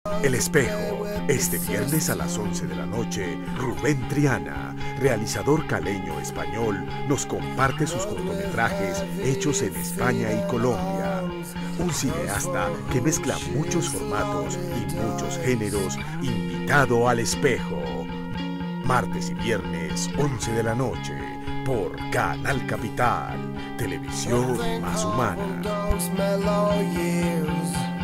El Espejo, este viernes a las 11 de la noche, Rubén Triana, realizador caleño español, nos comparte sus cortometrajes hechos en España y Colombia. Un cineasta que mezcla muchos formatos y muchos géneros, invitado al Espejo. Martes y viernes, 11 de la noche, por Canal Capital, televisión más humana.